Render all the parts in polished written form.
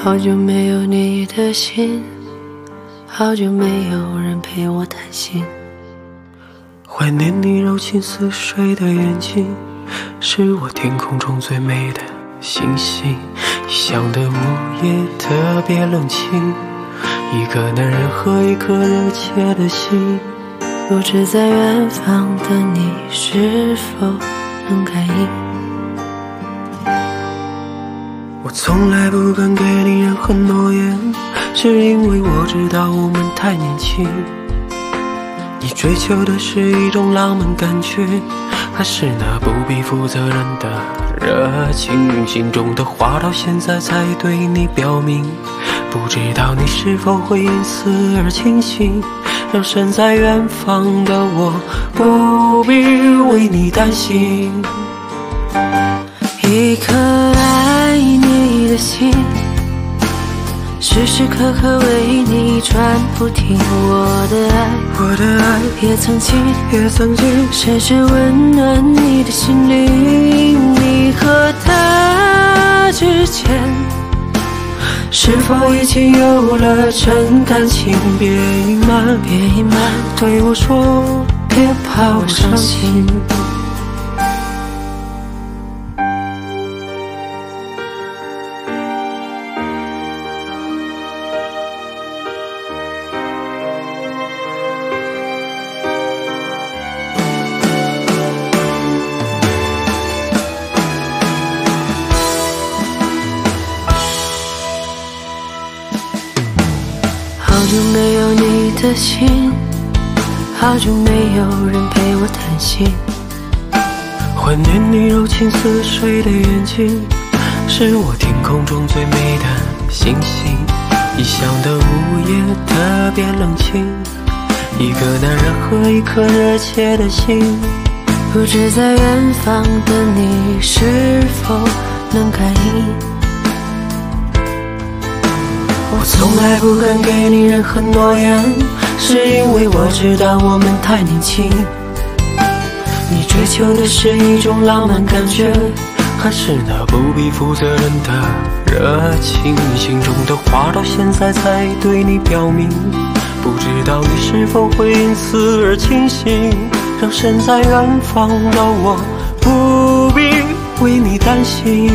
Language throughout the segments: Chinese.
好久没有你的信，好久没有人陪我谈心。 怀念你柔情似水的眼睛，是我天空中最美的星星。异乡的午夜特别冷清，一个男人和一颗热切的心。 不知在远方的你是否能感应？ 我从来不敢给你任何诺言，是因为我知道我们太年轻。你追求的是一种浪漫感觉，还是那不必负责任的热情？心中的话到现在才对你表明，不知道你是否会因此而清醒，让身在远方的我不必为你担心。 一颗爱你的心，时时刻刻为你转不停。我的爱也曾经深深温暖你的心灵。你和他之间是否已经有了真感情？别隐瞒，对我说，别怕我伤心。好久没有你的信，好久没有人陪我谈心。 怀念你柔情似水的眼睛，是我天空中最美的星星。异乡的午夜特别冷清，一个男人和一颗热切的心。 不知在远方的你是否能感应？ 我从来不敢给你任何诺言，是因为我知道我们太年轻。你追求的是一种浪漫感觉，还是那不必负责任的热情？心中的话到现在才对你表明，不知道你是否会因此而清醒，让身在远方的我不必为你担心。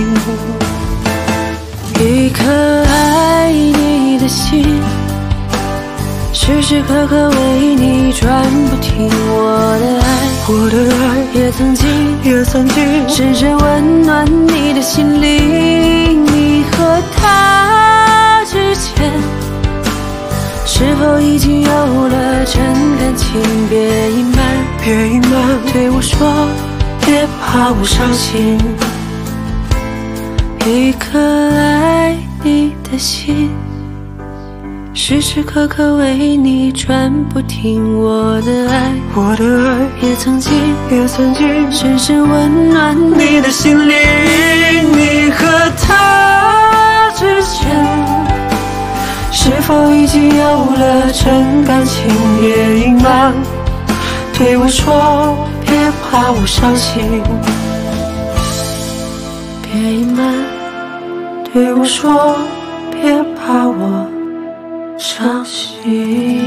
一颗爱你的心，时时刻刻为你转不停。我的爱也曾经深深温暖你的心灵。你和他之间是否已经有了真感情？别隐瞒，对我说，别怕我伤心。一颗爱你的心，时时刻刻为你转不停。我的爱也曾经深深温暖你的心灵。你和他之间是否已经有了真感情？别隐瞒，对我说，别怕我伤心。别隐瞒，对我说，别怕我伤心。